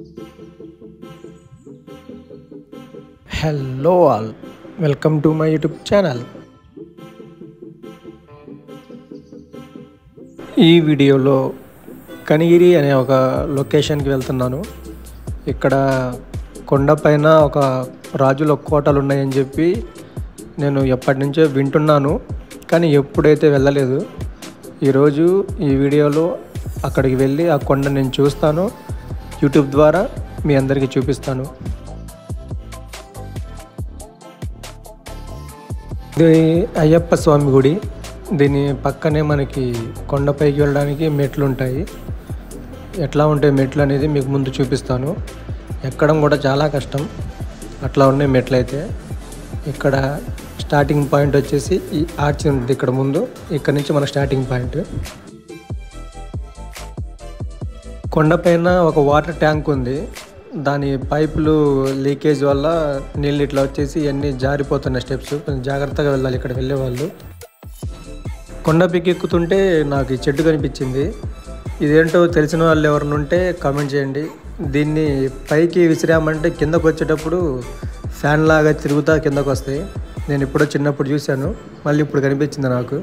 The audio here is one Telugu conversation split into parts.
Hello all, welcome to my YouTube channel. ఈ వీడియోలో కనిగిరి అనే ఒక లొకేషన్కి వెళ్తున్నాను. ఇక్కడ కొండపైన ఒక రాజుల కోటలు ఉన్నాయని చెప్పి నేను ఎప్పటి నుంచో వింటున్నాను, కానీ ఎప్పుడైతే వెళ్ళలేదు. ఈరోజు ఈ వీడియోలో అక్కడికి వెళ్ళి ఆ కొండ నేను చూస్తాను, యూట్యూబ్ ద్వారా మీ అందరికీ చూపిస్తాను. ఇది అయ్యప్ప స్వామి గుడి. దీని పక్కనే మనకి కొండపైకి వెళ్ళడానికి మెట్లు ఉంటాయి. ఎట్లా ఉంటాయి మెట్లు అనేది మీకు ముందు చూపిస్తాను. ఎక్కడం కూడా చాలా కష్టం, అట్లా ఉన్నాయి మెట్లు అయితే. ఇక్కడ స్టార్టింగ్ పాయింట్ వచ్చేసి ఈ ఆర్చ్ ఉంటుంది ఇక్కడ ముందు, ఇక్కడ నుంచి మన స్టార్టింగ్ పాయింట్. కొండపైన ఒక వాటర్ ట్యాంక్ ఉంది. దాని పైపులు లీకేజ్ వల్ల నీళ్ళు ఇట్లా వచ్చేసి ఇవన్నీ జారిపోతున్న స్టెప్స్. కొంచెం జాగ్రత్తగా వెళ్ళాలి ఇక్కడ వెళ్ళేవాళ్ళు. కొండ ఎక్కుతుంటే నాకు ఈ చెట్టు కనిపించింది. ఇదేంటో తెలిసిన వాళ్ళు ఎవరైనా ఉంటే కామెంట్ చేయండి. దీన్ని పైకి విసిరామంటే కిందకు వచ్చేటప్పుడు ఫ్యాన్ లాగా తిరుగుతా కిందకు వస్తాయి. నేను ఎప్పుడో చిన్నప్పుడు చూశాను, మళ్ళీ ఇప్పుడు కనిపించింది నాకు.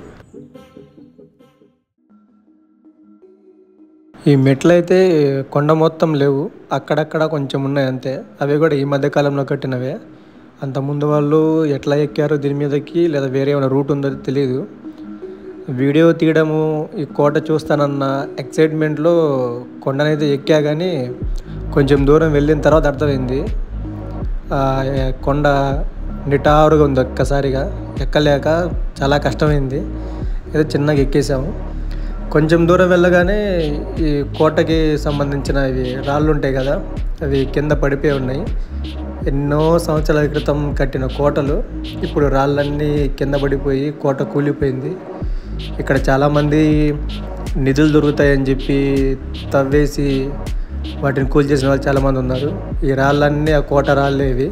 ఈ మెట్లు అయితే కొండ మొత్తం లేవు, అక్కడక్కడ కొంచెం ఉన్నాయి అంతే. అవి కూడా ఈ మధ్యకాలంలో కట్టినవే. అంతకుముందు వాళ్ళు ఎట్లా ఎక్కారో దీని మీదకి, లేదా వేరే ఏమైనా రూట్ ఉందో తెలియదు. వీడియో తీయడము, ఈ కోట చూస్తానన్న ఎక్సైట్మెంట్లో కొండనైతే ఎక్కా, కానీ కొంచెం దూరం వెళ్ళిన తర్వాత అర్థమైంది కొండ నిటారుగా ఉంది. ఒక్కసారిగా ఎక్కలేక చాలా కష్టమైంది. ఏదో చిన్నగా ఎక్కేసాము. కొంచెం దూరం వెళ్ళగానే ఈ కోటకి సంబంధించిన ఇవి రాళ్ళు ఉంటాయి కదా, అవి కింద పడిపోయి ఉన్నాయి. ఎన్నో సంవత్సరాల క్రితం కట్టిన కోటలు ఇప్పుడు రాళ్ళన్నీ కింద పడిపోయి కోట కూలిపోయింది. ఇక్కడ చాలామంది నిధులు దొరుకుతాయని చెప్పి తవ్వేసి వాటిని కూల్చేసిన వాళ్ళు చాలామంది ఉన్నారు. ఈ రాళ్ళన్నీ ఆ కోట రాళ్ళే ఇవి.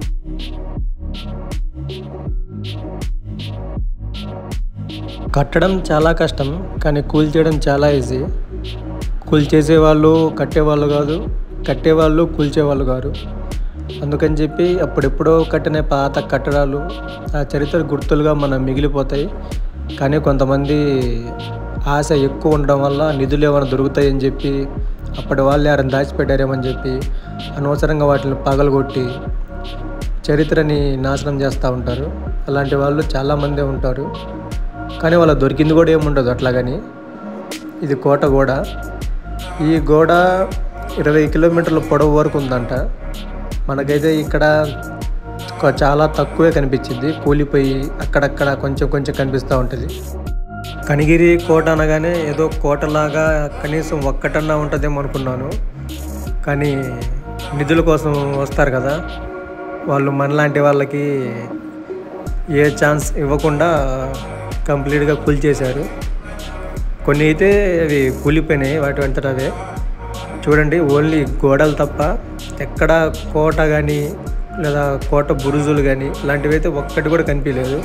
కట్టడం చాలా కష్టం, కానీ కూల్చేయడం చాలా ఈజీ. కూల్చేసేవాళ్ళు కట్టేవాళ్ళు కాదు, కట్టేవాళ్ళు కూల్చేవాళ్ళు కాదు. అందుకని చెప్పి అప్పుడెప్పుడో కట్టిన పాత కట్టడాలు ఆ చరిత్ర గుర్తులుగా మనం మిగిలిపోతాయి. కానీ కొంతమంది ఆశ ఎక్కువ ఉండడం వల్ల నిధులు ఏమైనా దొరుకుతాయని చెప్పి, అప్పటి వాళ్ళు ఎవరైనా దాచిపెట్టారేమని చెప్పి అనవసరంగా వాటిని పగలగొట్టి చరిత్రని నాశనం చేస్తూ ఉంటారు. అలాంటి వాళ్ళు చాలామందే ఉంటారు, కానీ వాళ్ళ దొరికింది కూడా ఏముండదు అట్లాగని. ఇది కోట గోడ. ఈ గోడ 20 కిలోమీటర్ల పొడవు వరకు ఉందంట. మనకైతే ఇక్కడ చాలా తక్కువే కనిపించింది, కూలిపోయి అక్కడక్కడ కొంచెం కొంచెం కనిపిస్తూ ఉంటుంది. కనిగిరి కోట అనగానే ఏదో కోటలాగా కనీసం ఒక్కటన్నా ఉంటుందేమో అనుకున్నాను, కానీ నిధుల కోసం వస్తారు కదా వాళ్ళు, మనలాంటి వాళ్ళకి ఏ ఛాన్స్ ఇవ్వకుండా కంప్లీట్గా కూల్చేశారు. కొన్ని అయితే అవి కూలిపోయినాయి వాటి వెంటనే అవే. చూడండి, ఓన్లీ గోడలు తప్ప ఎక్కడ కోట కానీ లేదా కోట బురుజులు కానీ ఇలాంటివి అయితే ఒక్కటి కూడా కనిపించలేదు.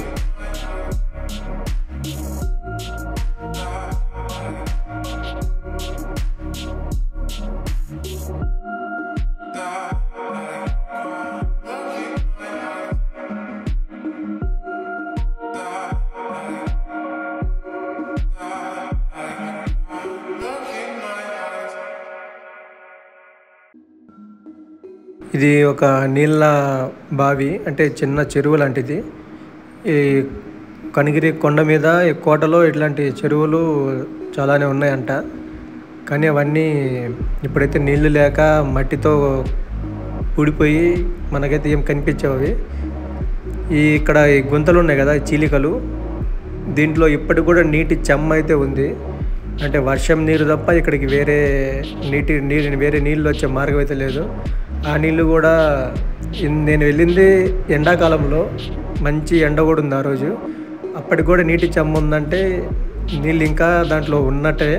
ఇది ఒక నీళ్ళ బావి, అంటే చిన్న చెరువు లాంటిది. ఈ కనిగిరి కొండ మీద ఈ కోటలో ఇట్లాంటి చెరువులు చాలానే ఉన్నాయంట, కానీ అవన్నీ ఇప్పుడైతే నీళ్లు లేక మట్టితో ఊడిపోయి మనకైతే ఏం కనిపించేవి. ఇక్కడ ఈ గుంతలు ఉన్నాయి కదా, చీలికలు, దీంట్లో ఇప్పటికి కూడా నీటి చెమ్మ అయితే ఉంది. అంటే వర్షం నీరు తప్ప ఇక్కడికి వేరే నీళ్ళు వచ్చే మార్గం అయితే లేదు. ఆ నీళ్ళు కూడా నేను వెళ్ళింది ఎండాకాలంలో, మంచి ఎండ కూడా ఉంది ఆ రోజు. అప్పటికి కూడా నీటి చెమ్మ ఉందంటే నీళ్ళు ఇంకా దాంట్లో ఉన్నట్టే.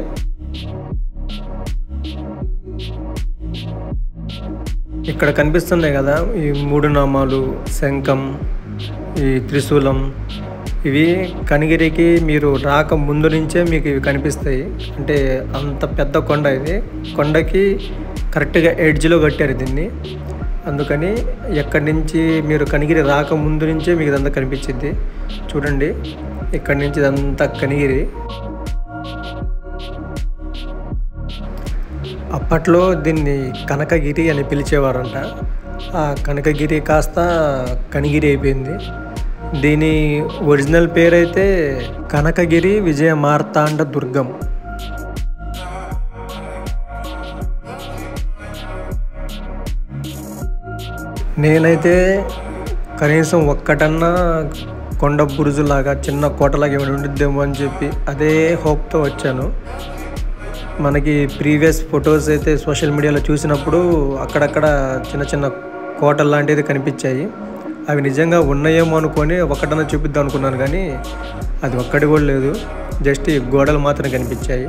ఇక్కడ కనిపిస్తున్నాయి కదా ఈ 3 నామాలు, శంఖం, ఈ త్రిశూలం, ఇవి కనిగిరికి మీరు రాక ముందు నుంచే మీకు ఇవి కనిపిస్తాయి. అంటే అంత పెద్ద కొండ ఇది. కొండకి కరెక్ట్గా ఎడ్జ్లో కట్టారు దీన్ని. అందుకని ఎక్కడి నుంచి మీరు కనిగిరి రాకముందు నుంచే మీకు ఇదంతా కనిపించింది. చూడండి, ఇక్కడి నుంచి ఇదంతా కనిగిరి. అప్పట్లో దీన్ని కనకగిరి అని పిలిచేవారంట. ఆ కనకగిరి కాస్త కనిగిరి అయిపోయింది. దీని ఒరిజినల్ పేరైతే కనకగిరి విజయ మార్తాండ దుర్గం. నేనైతే కనీసం ఒక్కటన్నా కొండ బురుజులాగా చిన్న కోటలాగా ఏమైనా ఉండిద్దేమో అని చెప్పి అదే హోప్తో వచ్చాను. మనకి ప్రీవియస్ ఫొటోస్ అయితే సోషల్ మీడియాలో చూసినప్పుడు అక్కడక్కడ చిన్న చిన్న కోటలు లాంటివి కనిపించాయి. అవి నిజంగా ఉన్నాయేమో అనుకొని ఒక్కటన్నా చూపిద్దాం అనుకున్నాను, కానీ అది ఒక్కటి కూడా లేదు. జస్ట్ ఈ గోడలు మాత్రం కనిపించాయి.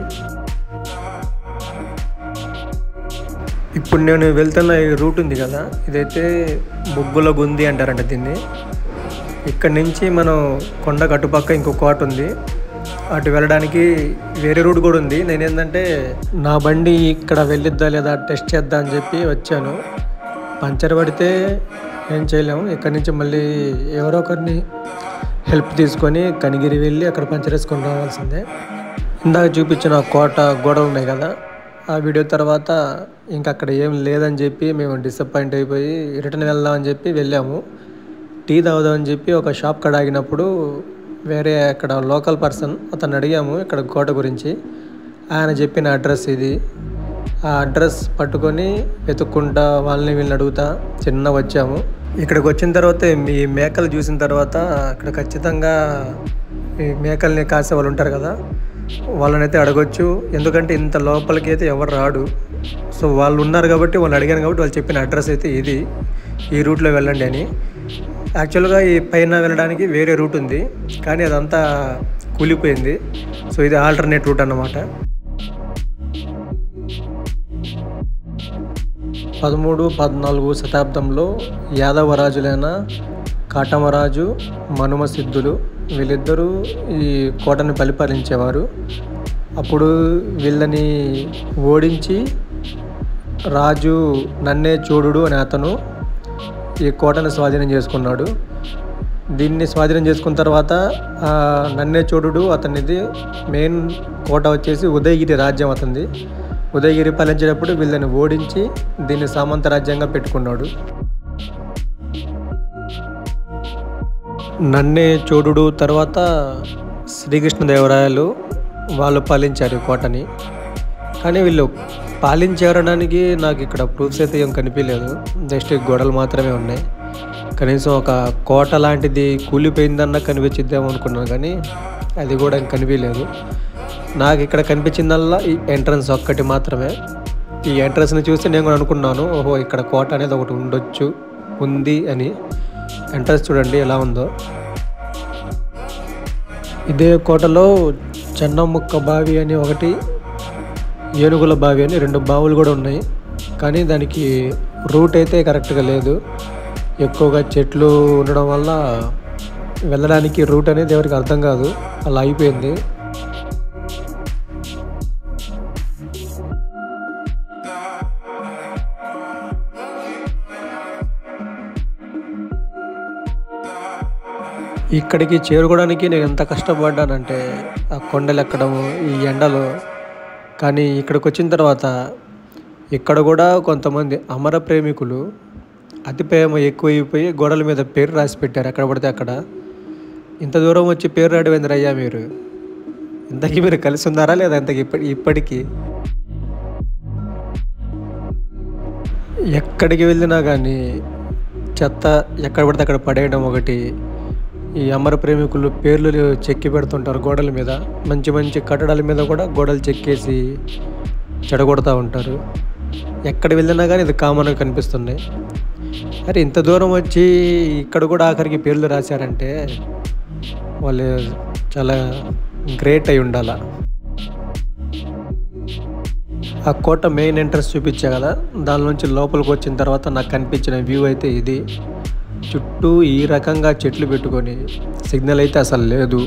ఇప్పుడు నేను వెళ్తున్న ఈ రూట్ ఉంది కదా, ఇదైతే బొగ్గుల గుంది అంటారంట దీన్ని. ఇక్కడి నుంచి మనం కొండ కట్టుపక్క ఇంకో కోట ఉంది, అటు వెళ్ళడానికి వేరే రూట్ కూడా ఉంది. నేనేంటంటే నా బండి ఇక్కడ వెళ్ళిద్దా లేదా టెస్ట్ చేద్దా అని చెప్పి వచ్చాను. పంచర్ పడితే ఏం చేయలేము. ఇక్కడి నుంచి మళ్ళీ ఎవరో ఒకరిని హెల్ప్ తీసుకొని కనిగిరి వెళ్ళి అక్కడ పంచర్ వేసుకొని రావాల్సిందే. ఇందాక చూపించిన కోట గోడలు ఉన్నాయి కదా, ఆ వీడియో తర్వాత ఇంకా అక్కడ ఏం లేదని చెప్పి మేము డిసప్పాయింట్ అయిపోయి రిటర్న్ వెళ్దామని చెప్పి వెళ్ళాము. టీ తాగుదామని చెప్పి ఒక షాప్ కాడ ఆగినప్పుడు వేరే అక్కడ లోకల్ పర్సన్ అతను అడిగాము ఇక్కడ కోట గురించి. ఆయన చెప్పిన అడ్రస్ ఇది. ఆ అడ్రస్ పట్టుకొని వెతుక్కుంటా వాళ్ళని వీళ్ళని అడుగుతా చిన్న వచ్చాము. ఇక్కడికి వచ్చిన తర్వాత మీ మేకలు చూసిన తర్వాత ఇక్కడ ఖచ్చితంగా ఈ మేకల్ని కాసే వాళ్ళు ఉంటారు కదా, వాళ్ళనైతే అడగొచ్చు. ఎందుకంటే ఇంత లోపలికి అయితే ఎవరు రాడు. సో వాళ్ళు ఉన్నారు కాబట్టి వాళ్ళు అడిగాను కాబట్టి వాళ్ళు చెప్పిన అడ్రస్ అయితే ఇది, ఈ రూట్లో వెళ్ళండి అని. యాక్చువల్గా ఈ పైన వెళ్ళడానికి వేరే రూట్ ఉంది, కానీ అదంతా కూలిపోయింది. సో ఇది ఆల్టర్నేట్ రూట్ అన్నమాట. 13-14 శతాబ్దంలో యాదవ రాజులైన కాటమరాజు, మనుమ సిద్ధులు వీళ్ళిద్దరూ ఈ కోటను పరిపాలించేవారు. అప్పుడు వీళ్ళని ఓడించి రాజు నన్నే చోడుడు అనే అతను ఈ కోటను స్వాధీనం చేసుకున్నాడు. దీన్ని స్వాధీనం చేసుకున్న తర్వాత నన్నే చోడుడు అతనిది మెయిన్ కోట వచ్చేసి ఉదయగిరి రాజ్యం అతనిది. ఉదయగిరి పాలించేటప్పుడు వీళ్ళని ఓడించి దీన్ని సామంత రాజ్యంగా పెట్టుకున్నాడు. నన్నే చోడుడు తర్వాత శ్రీకృష్ణదేవరాయలు వాళ్ళు పాలించారు ఈ కోటని. కానీ వీళ్ళు పాలించేయడానికి నాకు ఇక్కడ ప్రూఫ్స్ అయితే ఏం కనిపించలేదు. జస్ట్ గోడలు మాత్రమే ఉన్నాయి. కనీసం ఒక కోట లాంటిది కూలిపోయిందన్న కనిపించిద్దాం అనుకున్నాను, కానీ అది కూడా కనిపించలేదు. నాకు ఇక్కడ కనిపించిందల్లా ఈ ఎంట్రన్స్ ఒక్కటి మాత్రమే. ఈ ఎంట్రన్స్ని చూసి నేను కూడా అనుకున్నాను, ఓహో ఇక్కడ కోట అనేది ఒకటి ఉండొచ్చు ఉంది అని. ఎంట్రన్స్ చూడండి ఎలా ఉందో. ఇదే కోటలో చెన్నముక్క బావి అని ఒకటి, ఏనుగుల బావి అని 2 బావులు కూడా ఉన్నాయి. కానీ దానికి రూట్ అయితే కరెక్ట్గా లేదు. ఎక్కువగా చెట్లు ఉండడం వల్ల వెళ్ళడానికి రూట్ అనేది ఎవరికి అర్థం కాదు, అలా అయిపోయింది. ఇక్కడికి చేరుకోవడానికి నేను ఎంత కష్టపడ్డానంటే ఆ కొండలు ఎక్కడము ఈ ఎండలో. కానీ ఇక్కడికి వచ్చిన తర్వాత ఇక్కడ కూడా కొంతమంది అమర ప్రేమికులు అతి ప్రేమ ఎక్కువైపోయి గోడల మీద పేరు రాసి పెట్టారు ఎక్కడ పడితే అక్కడ. ఇంత దూరం వచ్చి పేరు రాయడం అయ్యా మీరు? ఇంతకీ మీరు కలిసి ఉన్నారా లేదా ఇంతకీ ఇప్పటికీ? ఎక్కడికి వెళ్ళినా కానీ చెత్త ఎక్కడ పడితే అక్కడ పడేయడం ఒకటి. ఈ అమర ప్రేమికులు పేర్లు చెక్కి పెడుతుంటారు గోడల మీద. మంచి మంచి కట్టడాల మీద కూడా గోడలు చెక్కేసి చెడగొడతా ఉంటారు. ఎక్కడ వెళ్ళినా కానీ ఇది కామన్గా కనిపిస్తున్నాయి. అరే ఇంత దూరం వచ్చి ఇక్కడ కూడా ఆఖరికి పేర్లు రాశారంటే వాళ్ళు చాలా గ్రేట్ అయి ఉండాల. ఆ కోట మెయిన్ ఎంట్రన్స్ చూపించా కదా, దాని నుంచి లోపలికి వచ్చిన తర్వాత నాకు కనిపించిన వ్యూ అయితే ఇది. చుట్టూ ఈ రకంగా చెట్లు పెట్టుకొని, సిగ్నల్ అయితే అసలు లేదు,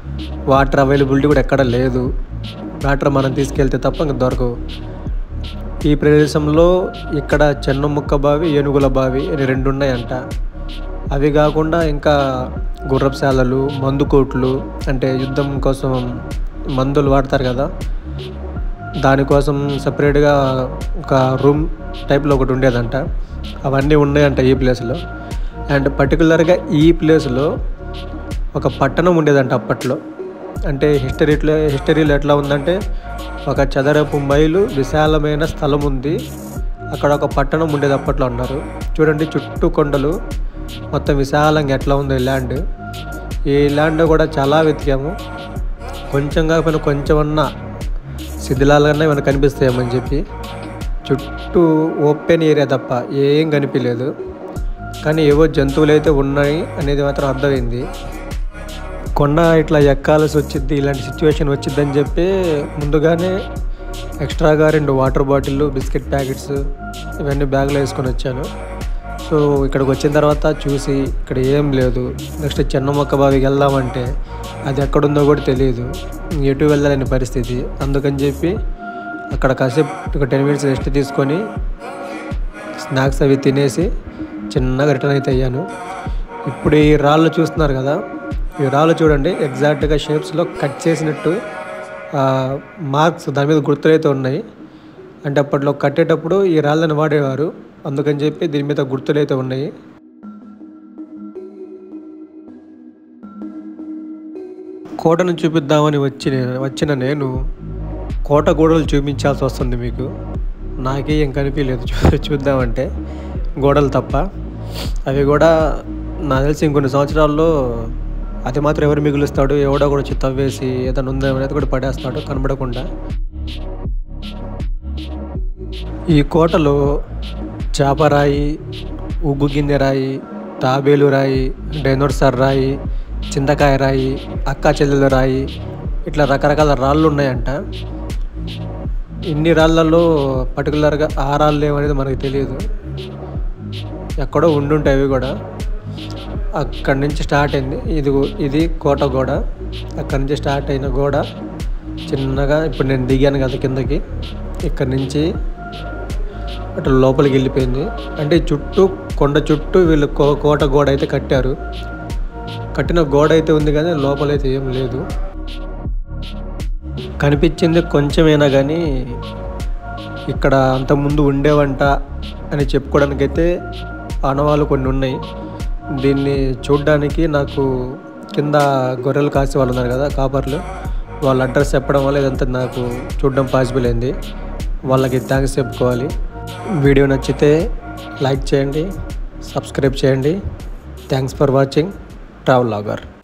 వాటర్ అవైలబిలిటీ కూడా ఎక్కడ లేదు. వాటర్ మనం తీసుకెళ్తే తప్ప ఇంకా దొరకవు. ఈ ప్రదేశంలో ఇక్కడ చెన్నముక్క బావి, ఏనుగుల బావి అని 2 ఉన్నాయంట. అవి కాకుండా ఇంకా గుర్రపుశాలలు, మందుకోట్లు, అంటే యుద్ధం కోసం మందులు వాడతారు కదా, దానికోసం సపరేట్గా ఒక రూమ్ టైప్లో ఒకటి ఉండేదంట. అవన్నీ ఉన్నాయంట ఈ ప్లేస్లో. అండ్ పర్టికులర్గా ఈ ప్లేస్లో ఒక పట్టణం ఉండేదంట అప్పట్లో. అంటే హిస్టరీలో ఎట్లా ఉందంటే, ఒక చదరపు మైలు విశాలమైన స్థలం ఉంది, అక్కడ ఒక పట్టణం ఉండేది అప్పట్లో అన్నారు. చూడండి చుట్టూ కొండలు, మొత్తం విశాలంగా ఎట్లా ఉంది ల్యాండ్. ఈ ల్యాండ్ కూడా చాలా వెతికాము, కొంచెం కాకపోయినా కొంచెమన్నా శిథిలాలుగానే మనకు కనిపిస్తాయేమని చెప్పి. చుట్టూ ఓపెన్ ఏరియా తప్ప ఏం కనిపించలేదు, కానీ ఏవో జంతువులు అయితే ఉన్నాయి అనేది మాత్రం అర్థమైంది. కొండ ఇట్లా ఎక్కాల్సి వచ్చింది, ఇలాంటి సిచ్యువేషన్ వచ్చిందని చెప్పి ముందుగానే ఎక్స్ట్రాగా 2 వాటర్ బాటిళ్ళు, బిస్కెట్ ప్యాకెట్స్ ఇవన్నీ బ్యాగ్లో వేసుకొని వచ్చాను. సో ఇక్కడికి వచ్చిన తర్వాత చూసి ఇక్కడ ఏం లేదు. నెక్స్ట్ చెన్నముక్క బావికి వెళ్దామంటే అది ఎక్కడుందో కూడా తెలియదు, ఎటు వెళ్ళలేని పరిస్థితి. అందుకని చెప్పి అక్కడ కాసేపు ఒక 10 మినిట్స్ రెస్ట్ తీసుకొని స్నాక్స్ అవి తినేసి చిన్నగా రిటర్న్ అయితే అయ్యాను. ఇప్పుడు ఈ రాళ్ళు చూస్తున్నారు కదా, ఈ రాళ్ళు చూడండి ఎగ్జాక్ట్గా షేప్స్లో కట్ చేసినట్టు మార్క్స్ దాని మీద గుర్తులైతే ఉన్నాయి. అంటే అప్పట్లో కట్టేటప్పుడు ఈ రాళ్ళని వాడేవారు, అందుకని చెప్పి దీని మీద గుర్తులైతే ఉన్నాయి. కోటను చూపిద్దామని వచ్చిన నేను కోట గోడలు చూపించాల్సి వస్తుంది మీకు. నాకే ఏం కనిపించలేదు చూద్దామంటే, గోడలు తప్ప. అవి కూడా నాకు తెలిసి ఇంకొన్ని సంవత్సరాల్లో అది మాత్రం ఎవరు మిగులుస్తాడు, ఎవడో కూడా వచ్చి తవ్వేసి ఏదైనా ఉందేమనేది కూడా పడేస్తాడు కనబడకుండా. ఈ కోటలో చాపరాయి, ఉగ్గు గిన్నె రాయి, తాబేలు రాయి, డైనోసార్ రాయి, చింతకాయ రాయి, అక్కా చెల్లెల రాయి, ఇట్లా రకరకాల రాళ్ళు ఉన్నాయంట. ఇన్ని రాళ్ళల్లో పర్టికులర్గా ఆ రాళ్ళు ఏమనేది మనకు తెలియదు, ఎక్కడో ఉండుంటాయి అవి కూడా. అక్కడి నుంచి స్టార్ట్ అయింది, ఇది కోట గోడ. అక్కడి నుంచి స్టార్ట్ అయిన గోడ చిన్నగా ఇప్పుడు నేను దిగాను కదా కిందకి, ఇక్కడి నుంచి అటు లోపలికి వెళ్ళిపోయింది. అంటే చుట్టూ కొండ చుట్టూ వీళ్ళు కోట గోడ అయితే కట్టారు. కట్టిన గోడ అయితే ఉంది కానీ లోపలైతే ఏం లేదు. కనిపించింది కొంచెమైనా కానీ ఇక్కడ అంతకుముందు ఉండేవంట అని చెప్పుకోవడానికైతే ఆనవాళ్ళు కొన్ని ఉన్నాయి. దీన్ని చూడడానికి నాకు కింద గొర్రెలు కాసే వాళ్ళు ఉన్నారు కదా, కాపర్లు, వాళ్ళ అడ్రస్ చెప్పడం వల్ల ఇదంతా నాకు చూడడం పాసిబుల్ అయింది. వాళ్ళకి థ్యాంక్స్ చెప్పుకోవాలి. వీడియో నచ్చితే లైక్ చేయండి, సబ్స్క్రైబ్ చేయండి. Thanks for watching travel logger.